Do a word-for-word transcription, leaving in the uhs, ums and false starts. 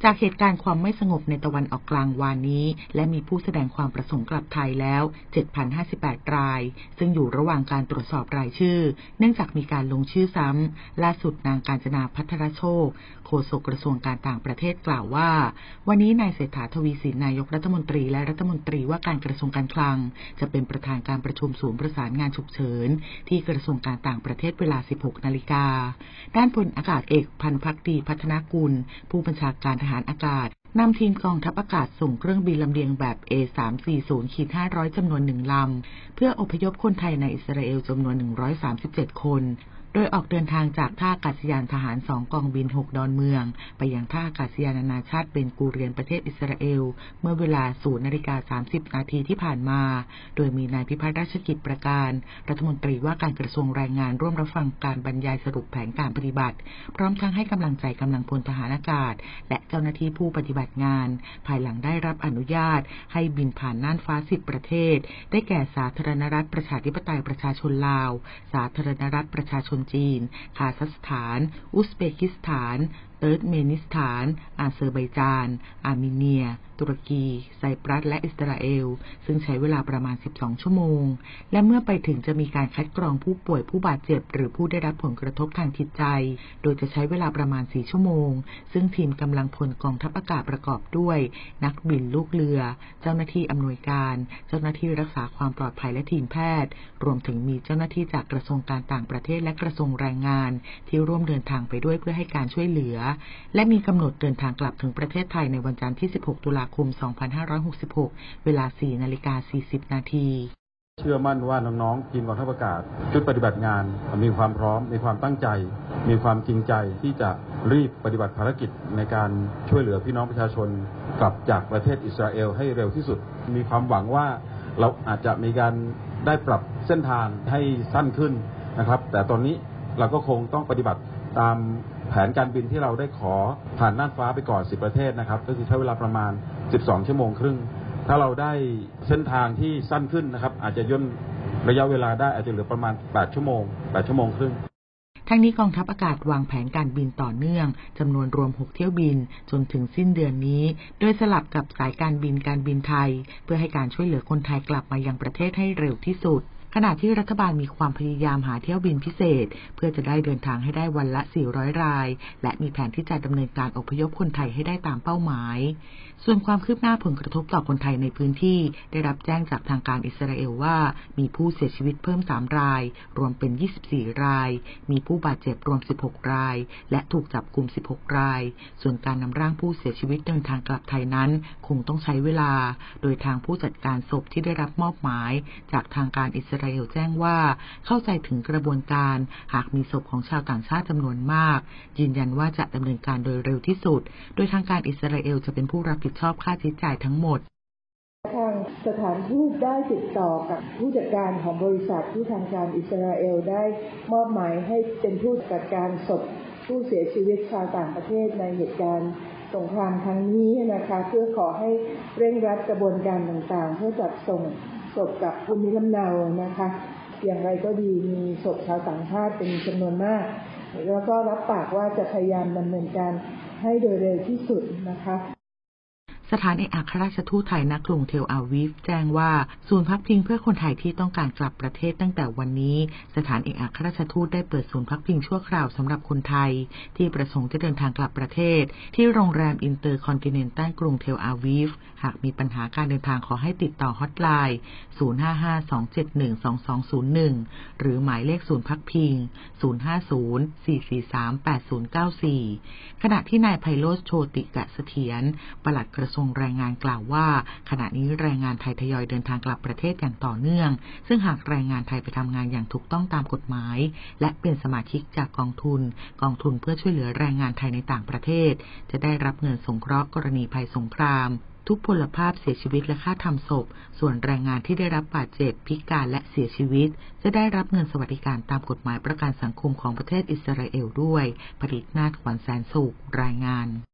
จากเหตุการณ์ความไม่สงบในตะวันออกกลางวานนี้และมีผู้แสดงความประสงค์กลับไทยแล้ว เจ็ดพันห้าสิบแปด รายซึ่งอยู่ระหว่างการตรวจสอบรายชื่อเนื่องจากมีการลงชื่อซ้ำล่าสุดนางกาญจนาภัทรโชคโฆษกกระทรวงการต่างประเทศกล่าวว่าวันนี้นายเศรษฐาทวีสินนายกรัฐมนตรีและรัฐมนตรีว่าการกระทรวงการคลังจะเป็นประธานการประชุมศูนย์ประสานงานฉุกเฉินที่กระทรวงการต่างประเทศเวลา สิบหก นาฬิกาด้านพลอากาศเอกพันภักดีพัฒนากุลผู้บัญชาการทหารอากาศนำทีมกองทัพอากาศส่งเครื่องบินลำเลียงแบบ เอ สามสี่ศูนย์ ห้าร้อย จำนวนหนึ่งลำเพื่ออพยพคนไทยในอิสราเอลจำนวนหนึ่งร้อยสามสิบเจ็ดคนโดยออกเดินทางจากท่าอากาศยานทหารสองกองบินหกดอนเมืองไปยังท่าอากาศยานนานาชาติเบนกูเรียนประเทศอิสราเอลเมื่อเวลา ศูนย์นาฬิกาสามสิบ นาทีที่ผ่านมาโดยมีนายพิพัฒน์ราชกิจประการรัฐมนตรีว่าการกระทรวงแรงงานร่วมรับฟังการบรรยายสรุปแผนการปฏิบัติพร้อมทั้งให้กำลังใจกำลังพลทหารอากาศและเจ้าหน้าที่ผู้ปฏิบัติงานภายหลังได้รับอนุญาตให้บินผ่านน่านฟ้าสิบประเทศได้แก่สาธารณรัฐประชาธิปไตยประชาชนลาวสาธารณรัฐประชาชนจีนคาซัคสถานอุซเบกิสถานเติร์กเมนิสถานอาเซอร์ไบจานอาร์เมเนียตุรกีไซปรัสและอิสราเอลซึ่งใช้เวลาประมาณสิบสองชั่วโมงและเมื่อไปถึงจะมีการคัดกรองผู้ป่วยผู้บาดเจ็บหรือผู้ได้รับผลกระทบทางจิตใจโดยจะใช้เวลาประมาณสี่ชั่วโมงซึ่งทีมกำลังพลกองทัพอากาศประกอบด้วยนักบินลูกเรือเจ้าหน้าที่อำนวยการเจ้าหน้าที่รักษาความปลอดภัยและทีมแพทย์รวมถึงมีเจ้าหน้าที่จากกระทรวงการต่างประเทศและกระทรวงแรงงานที่ร่วมเดินทางไปด้วยเพื่อให้การช่วยเหลือและมีกำหนดเดินทางกลับถึงประเทศไทยในวันจันทร์ที่สิบหกตุลาคมสองพันห้าร้อยหกสิบหกเวลา สี่นาฬิกาสี่สิบ นาทีเชื่อมั่นว่าน้องๆทีมกองทัพอากาศชุดปฏิบัติงานมีความพร้อมมีความตั้งใจมีความจริงใจที่จะรีบปฏิบัติภารกิจในการช่วยเหลือพี่น้องประชาชนกลับจากประเทศอิสราเอลให้เร็วที่สุดมีความหวังว่าเราอาจจะมีการได้ปรับเส้นทางให้สั้นขึ้นนะครับแต่ตอนนี้เราก็คงต้องปฏิบัติตามแผนการบินที่เราได้ขอผ่านน่านฟ้าไปก่อนสิบประเทศนะครับก็คือใช้เวลาประมาณสิบสองชั่วโมงครึ่งถ้าเราได้เส้นทางที่สั้นขึ้นนะครับอาจจะย่นระยะเวลาได้อาจจะเหลือประมาณแปดชั่วโมงแปดชั่วโมงครึ่งทั้งนี้กองทัพอากาศวางแผนการบินต่อเนื่องจำนวนรวมหกเที่ยวบินจนถึงสิ้นเดือนนี้โดยสลับกับสายการบินการบินไทยเพื่อให้การช่วยเหลือคนไทยกลับมายังประเทศให้เร็วที่สุดขณะที่รัฐบาลมีความพยายามหาเที่ยวบินพิเศษเพื่อจะได้เดินทางให้ได้วันละสี่ร้อยรายและมีแผนที่จะดำเนินการอพยพคนไทยให้ได้ตามเป้าหมายส่วนความคืบหน้าผลกระทบต่อคนไทยในพื้นที่ได้รับแจ้งจากทางการอิสราเอลว่ามีผู้เสียชีวิตเพิ่มสามรายรวมเป็นยี่สิบสี่รายมีผู้บาดเจ็บรวมสิบหกรายและถูกจับกุมสิบหกรายส่วนการนำร่างผู้เสียชีวิตเดินทางกลับไทยนั้นคงต้องใช้เวลาโดยทางผู้จัดการศพที่ได้รับมอบหมายจากทางการอิสราเอลแจ้งว่าเข้าใจถึงกระบวนการหากมีศพของชาวต่างชาติจำนวนมากยืนยันว่าจะดำเนินการโดยเร็วที่สุดโดยทางการอิสราเอลจะเป็นผู้รับผิดชอบค่าใช้จ่ายทั้งหมดทางสถานทูตได้ติดต่อกับผู้จัดการของบริษัทที่ทางการอิสราเอลได้มอบหมายให้เป็นผู้จัดการศพผู้เสียชีวิตชาวต่างประเทศในเหตุการณ์สงครามครั้งนี้นะคะเพื่อขอให้เร่งรัดกระบวนการต่างๆเพื่อจัดส่งศพกับภูมิลำเนานะคะอย่างไรก็ดีมีศพชาวต่างชาติเป็นจำนวนมากแล้วก็รับปากว่าจะพยายามดำเนินการให้โดยเร็วที่สุดนะคะสถานเอกอัครราชทูตไทยณกรุงเทลอาวีฟแจ้งว่าศูนย์พักพิงเพื่อคนไทยที่ต้องการกลับประเทศตั้งแต่วันนี้สถานเอกอัครราชทูตได้เปิดศูนย์พักพิงชั่วคราวสำหรับคนไทยที่ประสงค์จะเดินทางกลับประเทศที่โรงแรมอินเตอร์คอนติเนนตัลกรุงเทลอาวีฟหากมีปัญหาการเดินทางขอให้ติดต่อฮอตไลน์ศูนย์ ห้า ห้า สอง เจ็ด หนึ่ง สอง สอง ศูนย์ หนึ่งหรือหมายเลขศูนย์พักพิงศูนย์ ห้า ศูนย์ สี่ สี่ สาม แปด ศูนย์ เก้า สี่ขณะที่นายไพโรจน์โชติกะเสถียรปลัดกระทรวงแรงงานกล่าวว่าขณะนี้แรงงานไทยทยอยเดินทางกลับประเทศอย่างต่อเนื่องซึ่งหากแรงงานไทยไปทำงานอย่างถูกต้องตามกฎหมายและเป็นสมาชิกจากกองทุนกองทุนเพื่อช่วยเหลือแรงงานไทยในต่างประเทศจะได้รับเงินสงเคราะห์กรณีภัยสงครามทุพพลภาพเสียชีวิตและค่าทำศพส่วนแรงงานที่ได้รับบาดเจ็บพิการและเสียชีวิตจะได้รับเงินสวัสดิการตามกฎหมายประกันสังคมของประเทศอิสราเอลด้วยผลิตนาถ ขวัญแสนสุขรายงาน